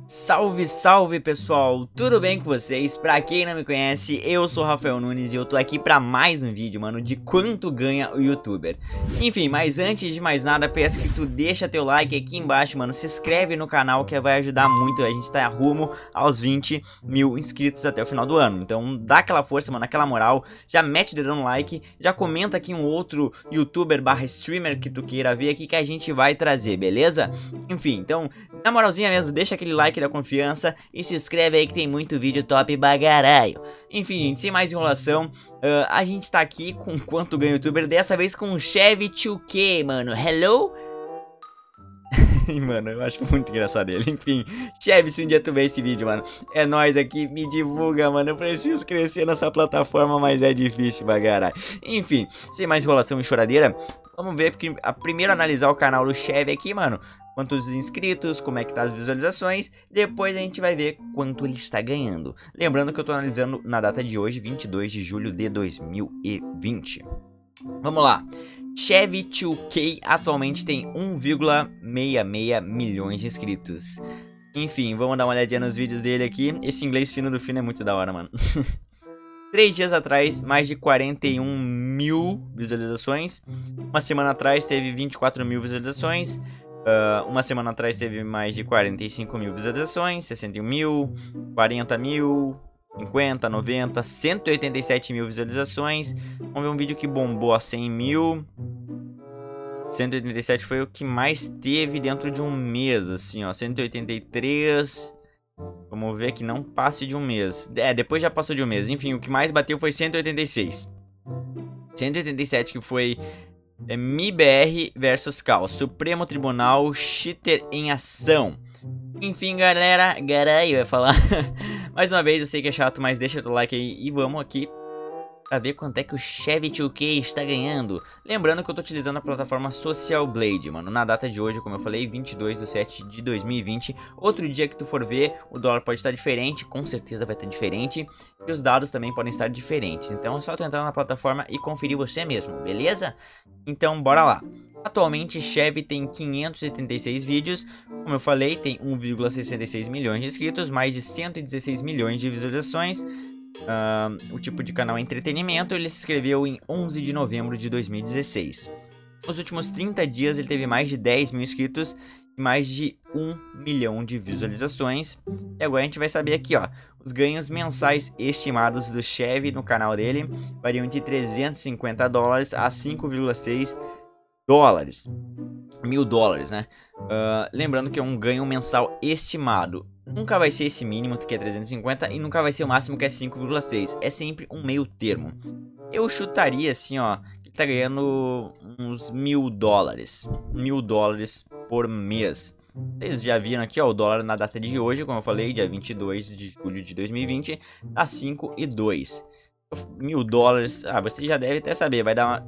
Salve, salve pessoal, tudo bem com vocês? Pra quem não me conhece, eu sou o Rafael Nunes e eu tô aqui pra mais um vídeo, mano, de quanto ganha o youtuber. Enfim, mas antes de mais nada, peço que tu deixa teu like aqui embaixo, mano, se inscreve no canal que vai ajudar muito, a gente tá rumo aos 20 mil inscritos até o final do ano. Então dá aquela força, mano, aquela moral, já mete o dedão no like, já comenta aqui um outro youtuber barra streamer que tu queira ver aqui que a gente vai trazer, beleza? Enfim, então, na moralzinha mesmo, deixa aquele like da confiança e se inscreve aí que tem muito vídeo top bagaraio. Enfim, gente, sem mais enrolação, a gente tá aqui com quanto ganha o youtuber, dessa vez com o Chevy 2K, mano. Hello? Mano, eu acho muito engraçado ele. Enfim, Chevy, se um dia tu ver esse vídeo, mano, é nóis aqui, me divulga, mano. Eu preciso crescer nessa plataforma, mas é difícil bagarai. Enfim, sem mais enrolação e choradeira, vamos ver, porque primeiro analisar o canal do Chevy aqui, mano. Quantos inscritos, como é que tá as visualizações. Depois a gente vai ver quanto ele está ganhando. Lembrando que eu tô analisando na data de hoje, 22 de julho de 2020. Vamos lá. Chevy 2K atualmente tem 1,66 milhões de inscritos. Enfim, vamos dar uma olhadinha nos vídeos dele aqui. Esse inglês fino do fino é muito da hora, mano. 3 dias atrás, mais de 41 mil visualizações. Uma semana atrás teve 24 mil visualizações. Uma semana atrás teve mais de 45 mil visualizações, 61 mil, 40 mil, 50, 90, 187 mil visualizações. Vamos ver um vídeo que bombou a 100 mil. 187 foi o que mais teve dentro de um mês, assim, ó, 183. Vamos ver que não passe de um mês. Depois já passou de um mês. Enfim, o que mais bateu foi 186. 187 que foi... MIBR versus Cal, Supremo Tribunal Cheater em Ação. Enfim, galera, eu ia falar. Mais uma vez, eu sei que é chato, mas deixa o like aí e vamos aqui pra ver quanto é que o Chevy 2K está ganhando. Lembrando que eu tô utilizando a plataforma Social Blade, mano. Na data de hoje, como eu falei, 22/7/2020. Outro dia que tu for ver, o dólar pode estar diferente, com certeza vai estar diferente. E os dados também podem estar diferentes. Então é só tu entrar na plataforma e conferir você mesmo, beleza? Então bora lá. Atualmente Chevy tem 586 vídeos. Como eu falei, tem 1,66 milhões de inscritos, mais de 116 milhões de visualizações. O tipo de canal é entretenimento. Ele se inscreveu em 11 de novembro de 2016. Nos últimos 30 dias ele teve mais de 10 mil inscritos e mais de 1 milhão de visualizações. E agora a gente vai saber aqui, ó, os ganhos mensais estimados do Chevy no canal dele variam entre 350 dólares a 5,6 dólares. $1.000, né? Lembrando que é um ganho mensal estimado. Nunca vai ser esse mínimo, que é 350, e nunca vai ser o máximo, que é 5,6. É sempre um meio termo. Eu chutaria assim, ó, que ele tá ganhando uns $1.000. $1.000 por mês. Vocês já viram aqui, ó, o dólar na data de hoje, como eu falei, dia 22 de julho de 2020, tá 5,2. $1.000, você já deve até saber, vai dar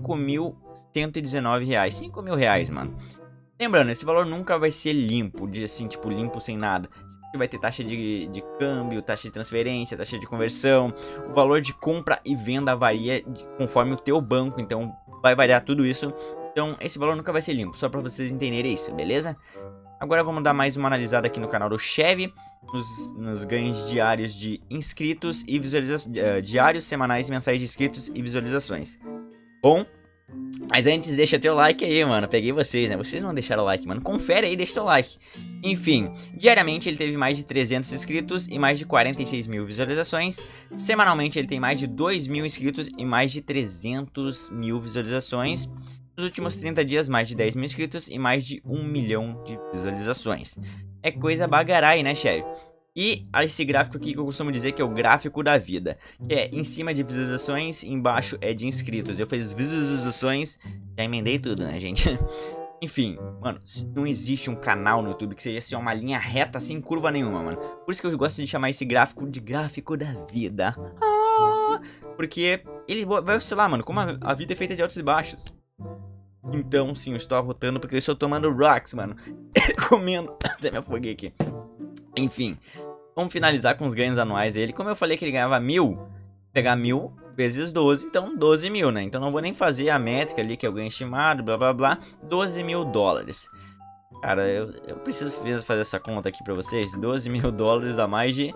R$5.119. R$5.000, mano. Lembrando, esse valor nunca vai ser limpo, assim, tipo, limpo sem nada. Sempre vai ter taxa de câmbio, taxa de transferência, taxa de conversão. O valor de compra e venda varia conforme o teu banco, então vai variar tudo isso. Então esse valor nunca vai ser limpo, só pra vocês entenderem isso, beleza? Agora vamos dar mais uma analisada aqui no canal do Chevy, nos ganhos diários de inscritos e visualizações, diários, semanais e mensais de inscritos e visualizações. Bom, mas antes deixa teu like aí, mano, peguei vocês, né, vocês não deixaram o like, mano, confere aí, deixa teu like. Enfim, diariamente ele teve mais de 300 inscritos e mais de 46 mil visualizações. Semanalmente ele tem mais de 2 mil inscritos e mais de 300 mil visualizações. Nos últimos 30 dias, mais de 10 mil inscritos e mais de 1 milhão de visualizações. É coisa bagarai, né, Chevy? E esse gráfico aqui que eu costumo dizer que é o gráfico da vida, que é em cima de visualizações, embaixo é de inscritos. Eu fiz visualizações, já emendei tudo, né, gente? Enfim, mano, não existe um canal no YouTube que seja assim, uma linha reta sem curva nenhuma, mano. Por isso que eu gosto de chamar esse gráfico de gráfico da vida. Porque ele vai oscilar, mano, como a vida é feita de altos e baixos. Então, sim, eu estou arrotando porque eu estou tomando rocks, mano. Comendo. Até me afoguei aqui. Enfim, vamos finalizar com os ganhos anuais dele. Como eu falei que ele ganhava 1.000, pegar 1.000 vezes 12, então 12 mil, né? Então não vou nem fazer a métrica ali, que é o ganho estimado, blá blá blá. $12.000. Cara, eu preciso mesmo fazer essa conta aqui pra vocês. 12 mil dólares dá mais de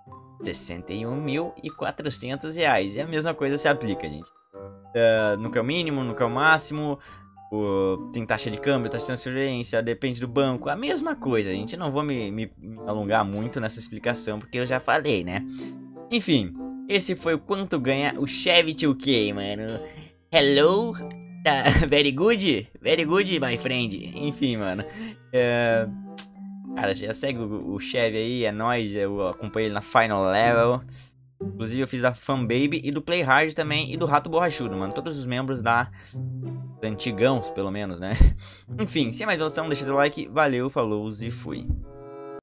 61.400 reais. E a mesma coisa se aplica, gente. Nunca é o mínimo, nunca é o máximo. Tem taxa de câmbio, taxa de transferência, depende do banco. A mesma coisa, gente. Não vou me alongar muito nessa explicação, porque eu já falei, né? Enfim, esse foi o quanto ganha o Chevy 2K, mano. Hello? Very good? Very good, my friend. Enfim, mano. Cara, já segue o Chevy aí, é nóis. Eu acompanhei ele na Final Level. Inclusive eu fiz da Fanbaby e do Play Hard também. E do Rato Borrachudo, mano. Todos os membros da antigãos, pelo menos, né? Enfim, sem mais noção, deixa o like. Valeu, falou e fui.